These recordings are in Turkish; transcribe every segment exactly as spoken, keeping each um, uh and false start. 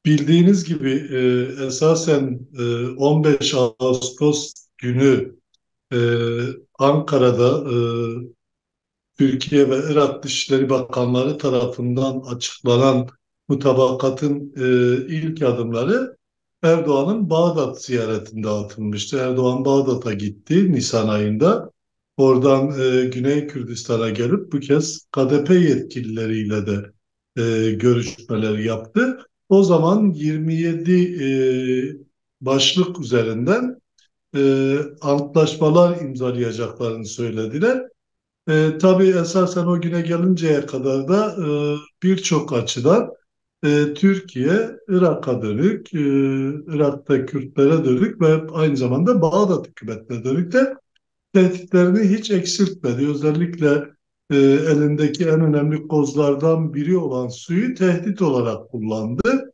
Bildiğiniz gibi e, esasen e, on beş Ağustos günü e, Ankara'da e, Türkiye ve Irak Dışişleri Bakanları tarafından açıklanan mutabakatın e, ilk adımları Erdoğan'ın Bağdat ziyaretinde atılmıştı. Erdoğan Bağdat'a gitti Nisan ayında. Oradan e, Güney Kürdistan'a gelip bu kez K D P yetkilileriyle de e, görüşmeler yaptı. O zaman yirmi yedi e, başlık üzerinden e, antlaşmalar imzalayacaklarını söylediler. E, tabii esasen o güne gelinceye kadar da e, birçok açıdan e, Türkiye, Irak'a dönük, e, Irak'ta Kürtlere dönük ve aynı zamanda Bağdat hükümetine dönük de tehditlerini hiç eksiltmedi. Özellikle e, elindeki en önemli kozlardan biri olan suyu tehdit olarak kullandı.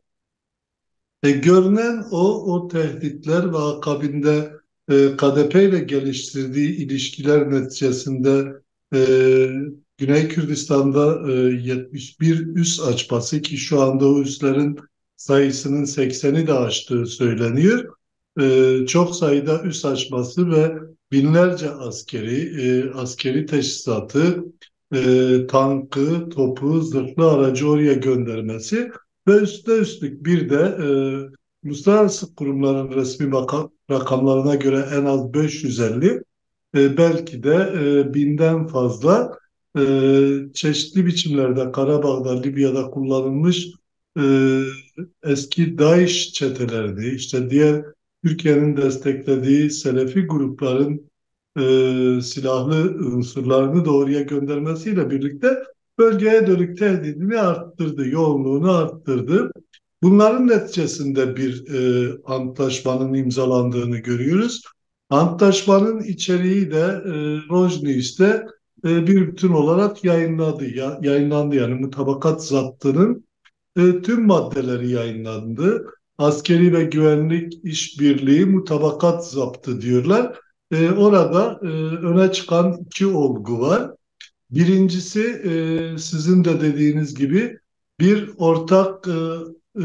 E, görünen o, o tehditler ve akabinde e, K D P ile geliştirdiği ilişkiler neticesinde e, Güney Kürdistan'da e, yetmiş bir üs açması ki şu anda o üslerin sayısının sekseni de aştığı söyleniyor. E, çok sayıda üs açması ve binlerce askeri, e, askeri teçhizatı, e, tankı, topu, zırhlı aracı oraya göndermesi ve üstüne üstlük bir de e, uluslararası kurumların resmi baka- rakamlarına göre en az beş yüz elli, e, belki de e, binden fazla e, çeşitli biçimlerde Karabağ'da, Libya'da kullanılmış e, eski DAEŞ çetelerini, işte diğer Türkiye'nin desteklediği Selefi grupların e, silahlı unsurlarını doğruya göndermesiyle birlikte bölgeye dönük tehdidini arttırdı, yoğunluğunu arttırdı. Bunların neticesinde bir e, antlaşmanın imzalandığını görüyoruz. Antlaşmanın içeriği de e, Rojniyüz'de e, bir bütün olarak yayınladı, ya, yayınlandı. Yani mutabakat zaptının e, tüm maddeleri yayınlandı. Askeri ve güvenlik işbirliği mutabakat zaptı diyorlar. E, orada e, öne çıkan iki olgu var. Birincisi e, sizin de dediğiniz gibi bir ortak e, e,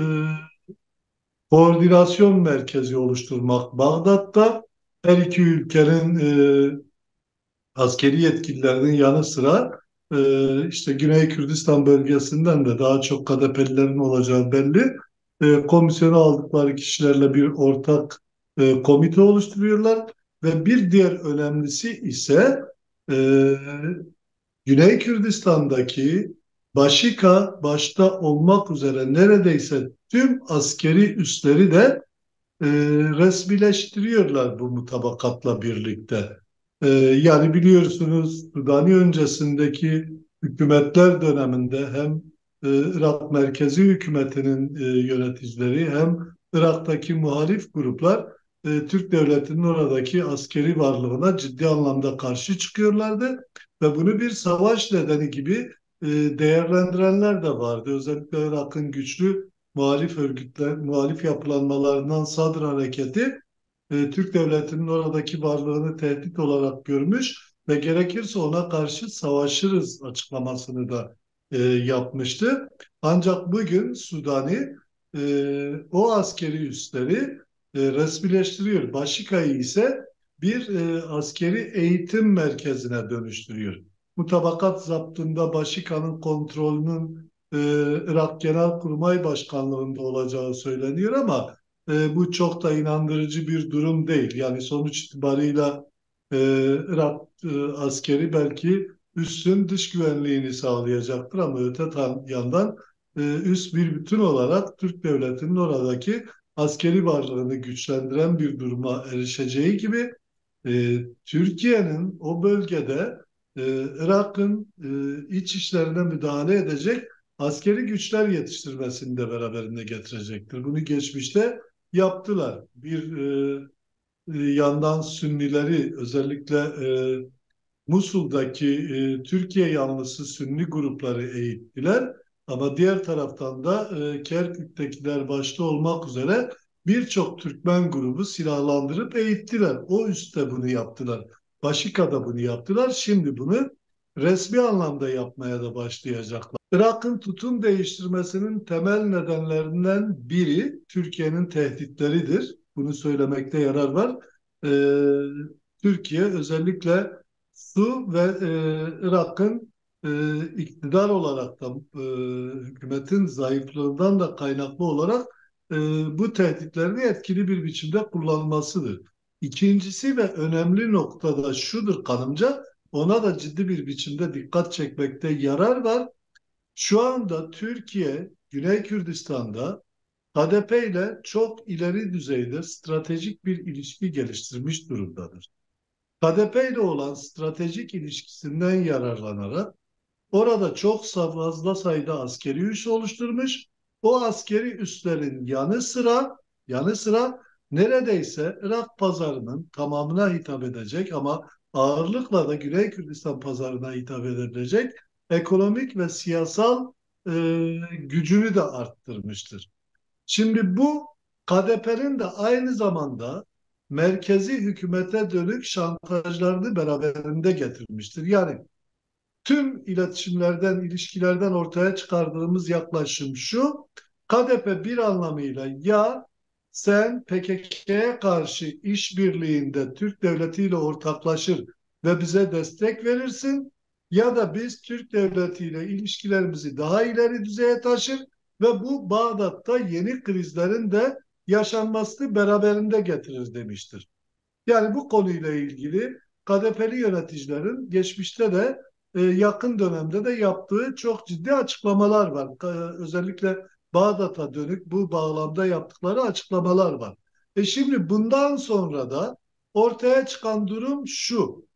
koordinasyon merkezi oluşturmak Bağdat'ta her iki ülkenin e, askeri yetkililerinin yanı sıra e, işte Güney Kürdistan bölgesinden de daha çok K D P'lilerin olacağı belli. E, komisyonu aldıkları kişilerle bir ortak e, komite oluşturuyorlar ve bir diğer önemlisi ise e, Güney Kürdistan'daki Başika başta olmak üzere neredeyse tüm askeri üsleri de e, resmileştiriyorlar bu mutabakatla birlikte. E, yani biliyorsunuz Sudani öncesindeki hükümetler döneminde hem e, Irak merkezi hükümetinin e, yöneticileri hem Irak'taki muhalif gruplar e, Türk devletinin oradaki askeri varlığına ciddi anlamda karşı çıkıyorlardı ve bunu bir savaş nedeni gibi e, değerlendirenler de vardı. Özellikle Irak'ın güçlü muhalif örgütler, muhalif yapılanmalarından Sadr Hareketi e, Türk devletinin oradaki varlığını tehdit olarak görmüş ve gerekirse ona karşı savaşırız açıklamasını da e, yapmıştı. Ancak bugün Sudani e, o askeri üsleri e, resmileştiriyor. Başika'yı ise bir e, askeri eğitim merkezine dönüştürüyor. Mutabakat zaptında Başika'nın kontrolünün e, Irak Genelkurmay Başkanlığı'nda olacağı söyleniyor ama e, bu çok da inandırıcı bir durum değil. Yani sonuç itibarıyla e, Irak e, askeri belki üssün dış güvenliğini sağlayacaktır ama öte yandan e, üs bir bütün olarak Türk devletinin oradaki askeri varlığını güçlendiren bir duruma erişeceği gibi e, Türkiye'nin o bölgede e, Irak'ın e, iç işlerine müdahale edecek askeri güçler yetiştirmesini de beraberinde getirecektir. Bunu geçmişte yaptılar. Bir e, e, yandan Sünnileri özellikle e, Musul'daki e, Türkiye yanlısı Sünni grupları eğittiler. Ama diğer taraftan da e, Kerkük'tekiler başta olmak üzere birçok Türkmen grubu silahlandırıp eğittiler. O üstte bunu yaptılar. Başika'da bunu yaptılar. Şimdi bunu resmi anlamda yapmaya da başlayacaklar. Irak'ın tutum değiştirmesinin temel nedenlerinden biri Türkiye'nin tehditleridir. Bunu söylemekte yarar var. Ee, Türkiye özellikle su ve e, Irak'ın e, iktidar olarak da e, hükümetin zayıflığından da kaynaklı olarak e, bu tehditlerini etkili bir biçimde kullanmasıdır. İkincisi ve önemli noktada şudur kanımca, ona da ciddi bir biçimde dikkat çekmekte yarar var. Şu anda Türkiye, Güney Kürdistan'da H D P ile çok ileri düzeyde stratejik bir ilişki geliştirmiş durumdadır. H D P ile olan stratejik ilişkisinden yararlanarak orada çok fazla sayıda askeri üs oluşturmuş. O askeri üslerin yanı sıra yanı sıra neredeyse Irak pazarının tamamına hitap edecek ama ağırlıkla da Güney Kürdistan pazarına hitap edilecek ekonomik ve siyasal e, gücünü de arttırmıştır. Şimdi bu K D P'nin de aynı zamanda merkezi hükümete dönük şantajlarını beraberinde getirmiştir. Yani tüm iletişimlerden, ilişkilerden ortaya çıkardığımız yaklaşım şu: K D P bir anlamıyla ya sen P K K'ye karşı işbirliğinde Türk devletiyle ortaklaşır ve bize destek verirsin, ya da biz Türk devletiyle ilişkilerimizi daha ileri düzeye taşır ve bu Bağdat'ta yeni krizlerin de yaşanmasını beraberinde getirir demiştir. Yani bu konuyla ilgili K D P'li yöneticilerin geçmişte de e, yakın dönemde de yaptığı çok ciddi açıklamalar var. E, özellikle Bağdat'a dönük bu bağlamda yaptıkları açıklamalar var. E şimdi bundan sonra da ortaya çıkan durum şu: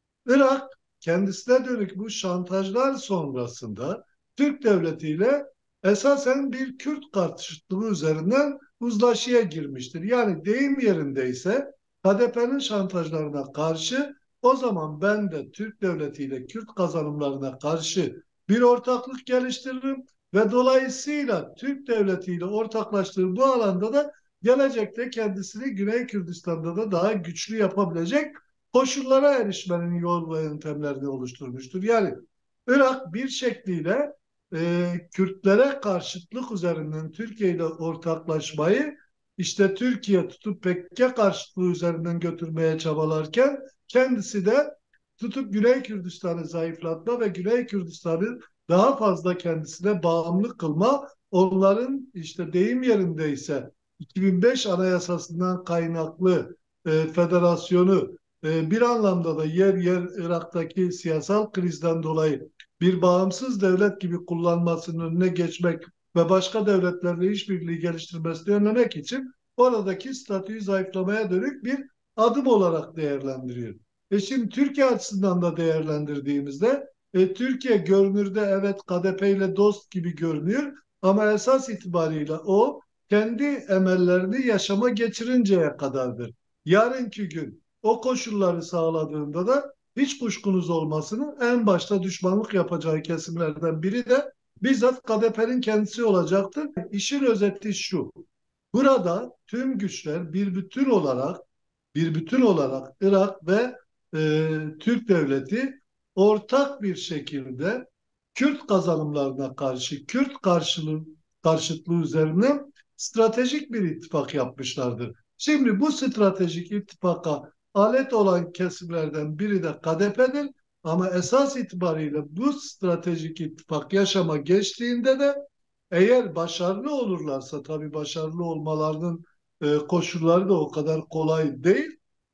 Irak kendisine dönük bu şantajlar sonrasında Türk devletiyle esasen bir Kürt karşıtlığı üzerinden uzlaşıya girmiştir. Yani deyim yerindeyse H D P'nin şantajlarına karşı o zaman ben de Türk devletiyle Kürt kazanımlarına karşı bir ortaklık geliştiririm ve dolayısıyla Türk devletiyle ortaklaştığı bu alanda da gelecekte kendisini Güney Kürdistan'da da daha güçlü yapabilecek koşullara erişmenin yol ve yöntemlerini oluşturmuştur. Yani Irak bir şekliyle e, Kürtlere karşıtlık üzerinden Türkiye ile ortaklaşmayı işte Türkiye tutup P K K karşıtlığı üzerinden götürmeye çabalarken kendisi de tutup Güney Kürdistan'ı zayıflatma ve Güney Kürdistan'ı daha fazla kendisine bağımlı kılma, onların işte deyim yerindeyse iki bin beş Anayasasından kaynaklı e, federasyonu e, bir anlamda da yer yer Irak'taki siyasal krizden dolayı bir bağımsız devlet gibi kullanmasının önüne geçmek ve başka devletlerle işbirliği geliştirmesini önlemek için oradaki statüyü zayıflamaya dönük bir adım olarak değerlendiriyor. E şimdi Türkiye açısından da değerlendirdiğimizde e, Türkiye görünürde evet K D P ile dost gibi görünüyor ama esas itibariyle o kendi emellerini yaşama geçirinceye kadardır. Yarınki gün o koşulları sağladığında da hiç kuşkunuz olmasının en başta düşmanlık yapacağı kesimlerden biri de bizzat K D P'nin kendisi olacaktır. İşin özeti şu: burada tüm güçler bir bütün olarak bir bütün olarak Irak ve e, Türk devleti ortak bir şekilde Kürt kazanımlarına karşı, Kürt karşılığı, karşıtlığı üzerine stratejik bir ittifak yapmışlardır. Şimdi bu stratejik ittifaka alet olan kesimlerden biri de K D P'dir. Ama esas itibariyle bu stratejik ittifak yaşama geçtiğinde de eğer başarılı olurlarsa, tabii başarılı olmalarının e, koşulları da o kadar kolay değil.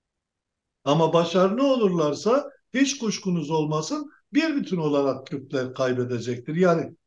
Ama başarılı olurlarsa hiç kuşkunuz olmasın bir bütün olarak Kürtler kaybedecektir. Yani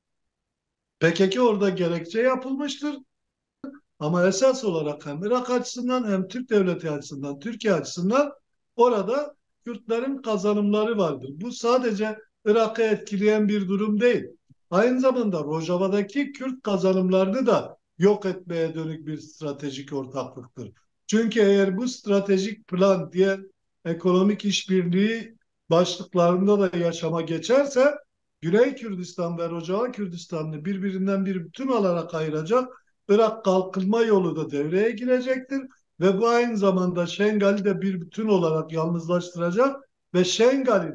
P K K orada gerekçe yapılmıştır. Ama esas olarak hem Irak açısından hem Türk devleti açısından, Türkiye açısından orada Kürtlerin kazanımları vardır. Bu sadece Irak'ı etkileyen bir durum değil. Aynı zamanda Rojava'daki Kürt kazanımlarını da yok etmeye dönük bir stratejik ortaklıktır. Çünkü eğer bu stratejik plan diğer ekonomik işbirliği başlıklarında da yaşama geçerse Güney Kürdistan ve Rojava Kürdistan'ı birbirinden bir bütün olarak ayıracak Irak kalkınma yolu da devreye girecektir ve bu aynı zamanda Şengal'i de bir bütün olarak yalnızlaştıracak ve Şengal'i de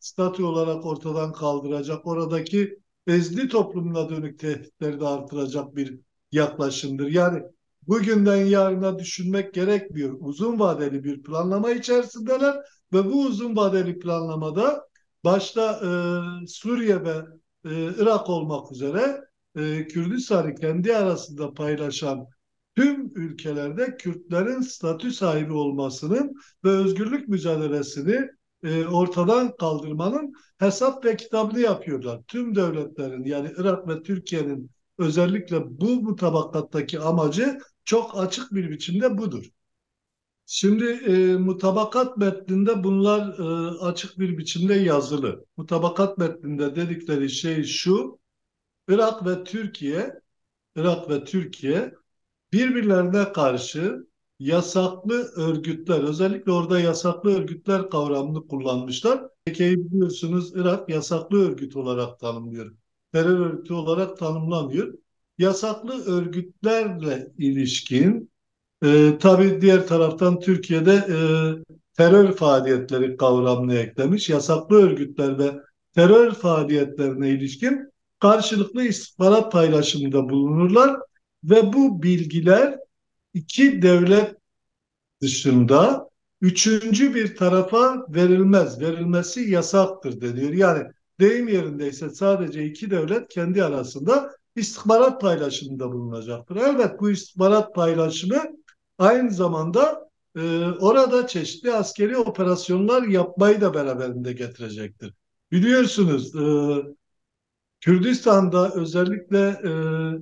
statü olarak ortadan kaldıracak, oradaki ezdi toplumuna dönük tehditleri de artıracak bir yaklaşımdır. Yani bugünden yarına düşünmek gerekmiyor. Uzun vadeli bir planlama içerisindeler ve bu uzun vadeli planlamada başta e, Suriye ve e, Irak olmak üzere e, Kürdistan'ı kendi arasında paylaşan tüm ülkelerde Kürtlerin statü sahibi olmasının ve özgürlük mücadelesini e, ortadan kaldırmanın hesap ve kitabını yapıyorlar. Tüm devletlerin, yani Irak ve Türkiye'nin özellikle bu mutabakattaki amacı çok açık bir biçimde budur. Şimdi e, mutabakat metninde bunlar e, açık bir biçimde yazılı. Mutabakat metninde dedikleri şey şu: Irak ve Türkiye, Irak ve Türkiye birbirlerine karşı yasaklı örgütler, özellikle orada yasaklı örgütler kavramını kullanmışlar. P K K'yı biliyorsunuz, Irak yasaklı örgüt olarak tanımlıyor. Terör örgütü olarak tanımlamıyor. Yasaklı örgütlerle ilişkin, e, tabii diğer taraftan Türkiye'de e, terör faaliyetleri kavramını eklemiş. Yasaklı örgütler ve terör faaliyetlerine ilişkin karşılıklı istihbarat paylaşımında bulunurlar ve bu bilgiler iki devlet dışında üçüncü bir tarafa verilmez. Verilmesi yasaktır deniyor. Yani deyim yerindeyse sadece iki devlet kendi arasında istihbarat paylaşımında bulunacaktır. Evet, bu istihbarat paylaşımı aynı zamanda e, orada çeşitli askeri operasyonlar yapmayı da beraberinde getirecektir. Biliyorsunuz, e, Kürdistan'da özellikle e,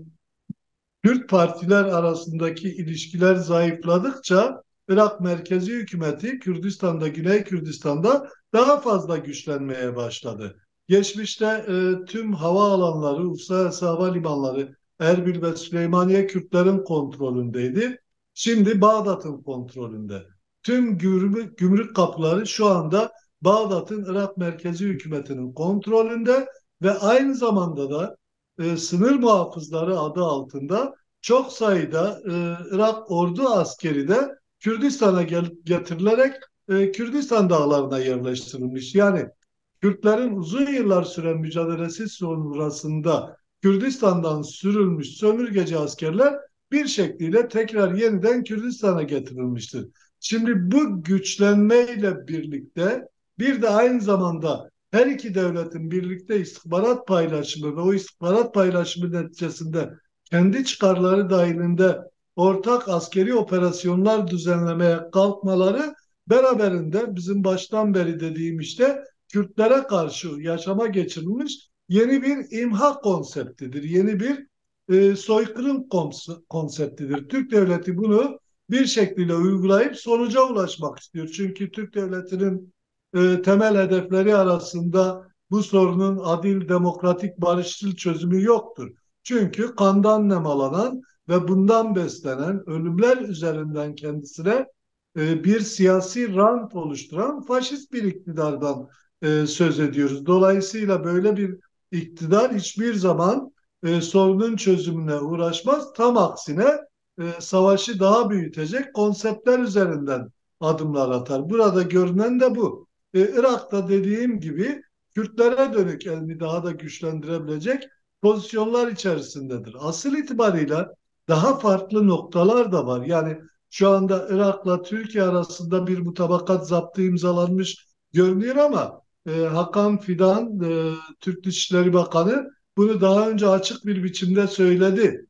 Kürt partiler arasındaki ilişkiler zayıfladıkça Irak merkezi hükümeti Kürdistan'da, Güney Kürdistan'da daha fazla güçlenmeye başladı. Geçmişte e, tüm hava alanları, uluslararası havalimanları Erbil ve Süleymaniye Kürtlerin kontrolündeydi. Şimdi Bağdat'ın kontrolünde. Tüm gümrük, gümrük kapıları şu anda Bağdat'ın Irak merkezi hükümetinin kontrolünde ve aynı zamanda da e, sınır muhafızları adı altında çok sayıda e, Irak ordu askeri de Kürdistan'a gel- getirilerek e, Kürdistan dağlarına yerleştirilmiş. Yani Kürtlerin uzun yıllar süren mücadelesi sonrasında Kürdistan'dan sürülmüş sömürgeci askerler bir şekliyle tekrar yeniden Kürdistan'a getirilmiştir. Şimdi bu güçlenmeyle birlikte bir de aynı zamanda her iki devletin birlikte istihbarat paylaşımı ve o istihbarat paylaşımı neticesinde kendi çıkarları dahilinde ortak askeri operasyonlar düzenlemeye kalkmaları beraberinde bizim baştan beri dediğim işte Kürtlere karşı yaşama geçirilmiş yeni bir imha konseptidir. Yeni bir e, soykırım konseptidir. Türk devleti bunu bir şekilde uygulayıp sonuca ulaşmak istiyor. Çünkü Türk devletinin e, temel hedefleri arasında bu sorunun adil, demokratik, barışçıl çözümü yoktur. Çünkü kandan nemalanan ve bundan beslenen, ölümler üzerinden kendisine e, bir siyasi rant oluşturan faşist bir iktidardan e, söz ediyoruz. Dolayısıyla böyle bir iktidar hiçbir zaman e, sorunun çözümüne uğraşmaz. Tam aksine e, savaşı daha büyütecek konseptler üzerinden adımlar atar. Burada görünen de bu. E, Irak'ta dediğim gibi Kürtlere dönük elini daha da güçlendirebilecek pozisyonlar içerisindedir. Asıl itibarıyla daha farklı noktalar da var. Yani şu anda Irak'la Türkiye arasında bir mutabakat zaptı imzalanmış görünüyor ama e, Hakan Fidan, e, Türk Dışişleri Bakanı bunu daha önce açık bir biçimde söyledi.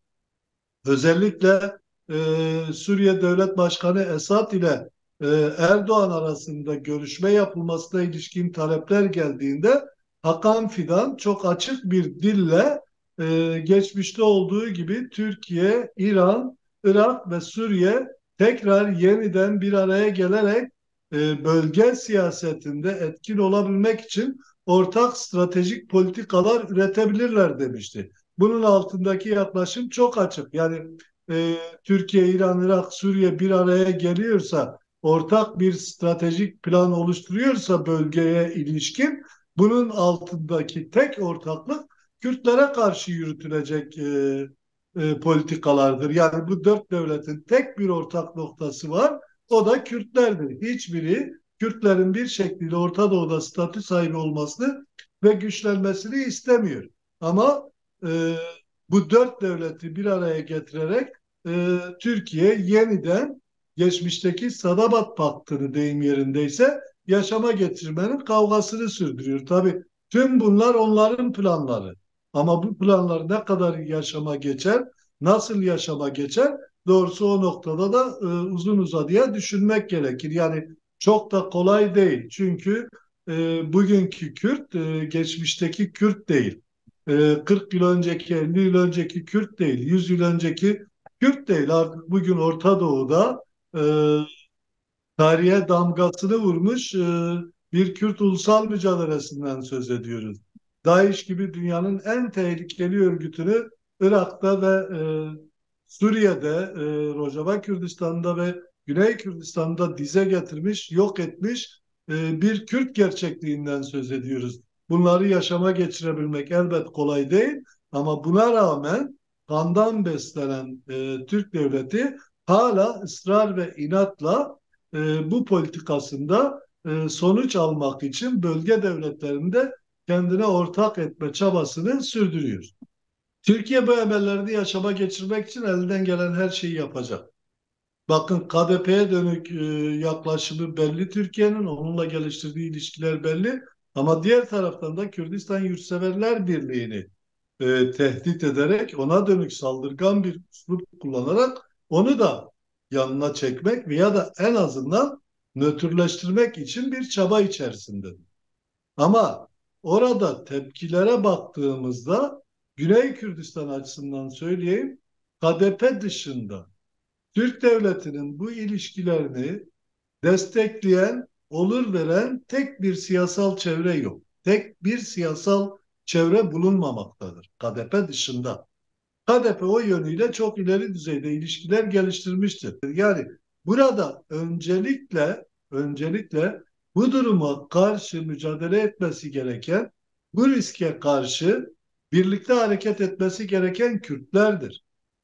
Özellikle e, Suriye Devlet Başkanı Esad ile e, Erdoğan arasında görüşme yapılmasına ilişkin talepler geldiğinde Hakan Fidan çok açık bir dille e, geçmişte olduğu gibi Türkiye, İran, Irak ve Suriye tekrar yeniden bir araya gelerek e, bölge siyasetinde etkin olabilmek için ortak stratejik politikalar üretebilirler demişti. Bunun altındaki yaklaşım çok açık. Yani e, Türkiye, İran, Irak, Suriye bir araya geliyorsa, ortak bir stratejik plan oluşturuyorsa bölgeye ilişkin, bunun altındaki tek ortaklık Kürtlere karşı yürütülecek e, e, politikalardır. Yani bu dört devletin tek bir ortak noktası var, o da Kürtlerdir. Hiçbiri Kürtlerin bir şekilde Orta Doğu'da statü sahibi olmasını ve güçlenmesini istemiyor. Ama e, bu dört devleti bir araya getirerek e, Türkiye yeniden geçmişteki Sadabat Paktı'nı deyim yerindeyse yaşama getirmenin kavgasını sürdürüyor. Tabii tüm bunlar onların planları. Ama bu planlar ne kadar yaşama geçer, nasıl yaşama geçer? Doğrusu o noktada da e, uzun uzadıya düşünmek gerekir. Yani çok da kolay değil. Çünkü e, bugünkü Kürt e, geçmişteki Kürt değil. E, kırk yıl önceki, elli yıl önceki Kürt değil. yüz yıl önceki Kürt değil. Artık bugün Orta Doğu'da e, tarihe damgasını vurmuş e, bir Kürt ulusal mücadelesinden söz ediyoruz. DAEŞ gibi dünyanın en tehlikeli örgütünü Irak'ta ve e, Suriye'de, e, Rojava Kürdistan'da ve Güney Kürdistan'da dize getirmiş, yok etmiş e, bir Kürt gerçekliğinden söz ediyoruz. Bunları yaşama geçirebilmek elbet kolay değil ama buna rağmen kandan beslenen e, Türk devleti hala ısrar ve inatla e, bu politikasında e, sonuç almak için bölge devletlerinde kendine ortak etme çabasını sürdürüyor. Türkiye bu emellerini yaşama geçirmek için elinden gelen her şeyi yapacak. Bakın K D P'ye dönük e, yaklaşımı belli Türkiye'nin, onunla geliştirdiği ilişkiler belli. Ama diğer taraftan da Kürdistan Yurtseverler Birliği'ni e, tehdit ederek ona dönük saldırgan bir üslup kullanarak onu da yanına çekmek veya da en azından nötrleştirmek için bir çaba içerisinde. Ama orada tepkilere baktığımızda Güney Kürdistan açısından söyleyeyim, K D P dışında Türk devletinin bu ilişkilerini destekleyen, olur veren tek bir siyasal çevre yok. Tek bir siyasal çevre bulunmamaktadır K D P dışında. K D P o yönüyle çok ileri düzeyde ilişkiler geliştirmiştir. Yani burada öncelikle öncelikle bu duruma karşı mücadele etmesi gereken, bu riske karşı birlikte hareket etmesi gereken Kürtlerdir.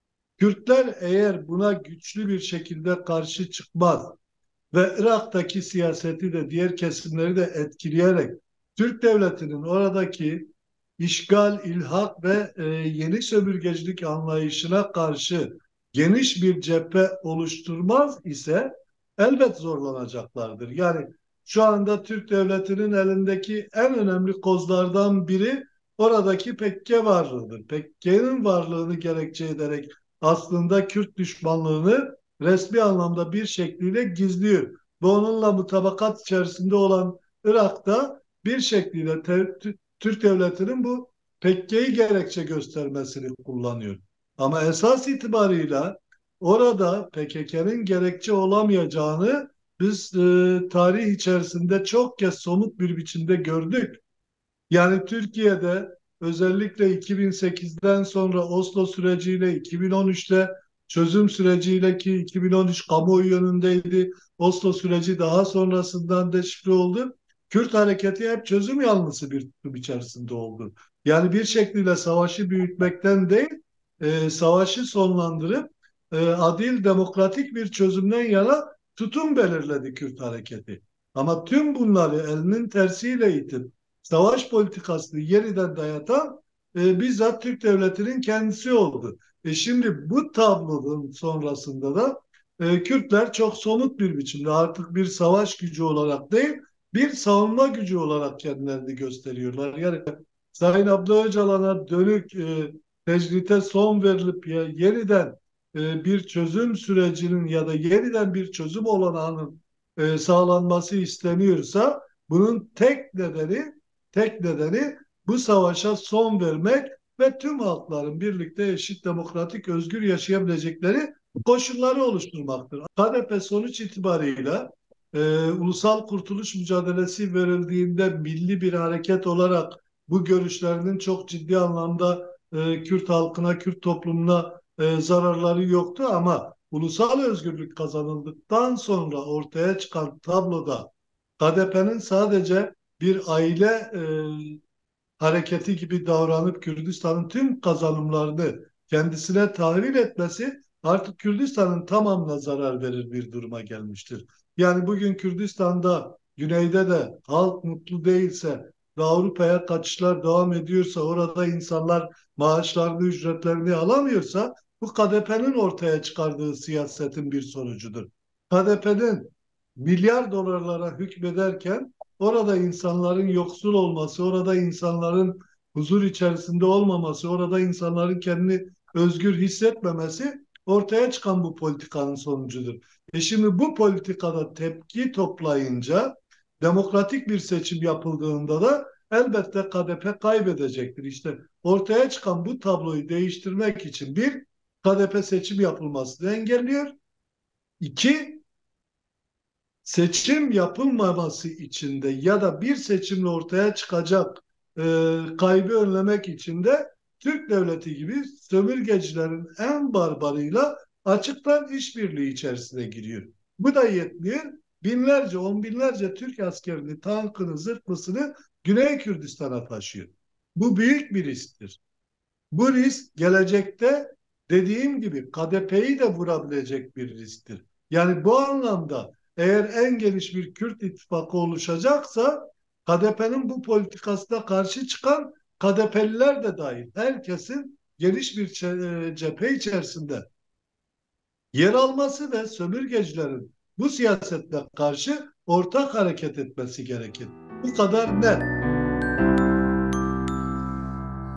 Kürtler eğer buna güçlü bir şekilde karşı çıkmaz ve Irak'taki siyaseti de diğer kesimleri de etkileyerek Türk devletinin oradaki işgal, ilhak ve e, yeni sömürgecilik anlayışına karşı geniş bir cephe oluşturmaz ise elbet zorlanacaklardır. Yani şu anda Türk devletinin elindeki en önemli kozlardan biri oradaki Pekke varlığıdır. Pekke'nin varlığını gerekçe ederek aslında Kürt düşmanlığını resmi anlamda bir şekliyle gizliyor. Ve onunla mutabakat içerisinde olan Irak'ta bir şekliyle te, Türk devletinin bu Pekke'yi gerekçe göstermesini kullanıyor. Ama esas itibarıyla orada P K K'nın gerekçe olamayacağını biz e, tarih içerisinde çok kez somut bir biçimde gördük. Yani Türkiye'de özellikle iki bin sekizden sonra Oslo süreciyle iki bin on üçte çözüm süreciyle ki iki bin on üç kamuoyu yönündeydi. Oslo süreci daha sonrasından deşifre oldu. Kürt hareketi hep çözüm yanlısı bir tutum içerisinde oldu. Yani bir şekilde savaşı büyütmekten değil, e, savaşı sonlandırıp e, adil, demokratik bir çözümden yana tutum belirledi Kürt hareketi. Ama tüm bunları elinin tersiyle itip savaş politikasını yeniden dayatan e, bizzat Türk devletinin kendisi oldu. E şimdi bu tablonun sonrasında da e, Kürtler çok somut bir biçimde artık bir savaş gücü olarak değil, bir savunma gücü olarak kendilerini gösteriyorlar. Yani Sayın Abdullah Öcalan'a dönük e, tecrite son verilip ya, yeniden e, bir çözüm sürecinin ya da yeniden bir çözüm olanağının e, sağlanması isteniyorsa bunun tek nedeni tek nedeni bu savaşa son vermek ve tüm halkların birlikte eşit, demokratik, özgür yaşayabilecekleri koşulları oluşturmaktır. K D P sonuç itibarıyla e, ulusal kurtuluş mücadelesi verildiğinde milli bir hareket olarak bu görüşlerinin çok ciddi anlamda e, Kürt halkına, Kürt toplumuna e, zararları yoktu ama ulusal özgürlük kazanıldıktan sonra ortaya çıkan tabloda K D P'nin sadece bir aile e, hareketi gibi davranıp Kürdistan'ın tüm kazanımlarını kendisine tahvil etmesi artık Kürdistan'ın tamamına zarar verir bir duruma gelmiştir. Yani bugün Kürdistan'da güneyde de halk mutlu değilse ve Avrupa'ya kaçışlar devam ediyorsa, orada insanlar maaşlarını, ücretlerini alamıyorsa, bu K D P'nin ortaya çıkardığı siyasetin bir sonucudur. K D P'nin milyar dolarlara hükmederken orada insanların yoksul olması, orada insanların huzur içerisinde olmaması, orada insanların kendini özgür hissetmemesi ortaya çıkan bu politikanın sonucudur. E şimdi bu politikada tepki toplayınca, demokratik bir seçim yapıldığında da elbette K D P kaybedecektir. İşte ortaya çıkan bu tabloyu değiştirmek için bir, K D P seçim yapılmasını engelliyor. İki, seçim yapılmaması için de ya da bir seçimle ortaya çıkacak e, kaybı önlemek için de Türk devleti gibi sömürgecilerin en barbarıyla açıktan işbirliği içerisine giriyor. Bu da yetmiyor. Binlerce, on binlerce Türk askerini, tankını, zırhlısını Güney Kürdistan'a taşıyor. Bu büyük bir risktir. Bu risk gelecekte dediğim gibi K D P'yi de vurabilecek bir risktir. Yani bu anlamda eğer en geniş bir Kürt ittifakı oluşacaksa, K D P'nin bu politikasına karşı çıkan K D P'liler de dahil herkesin geniş bir cephe içerisinde yer alması ve sömürgecilerin bu siyasetle karşı ortak hareket etmesi gerekir. Bu kadar net.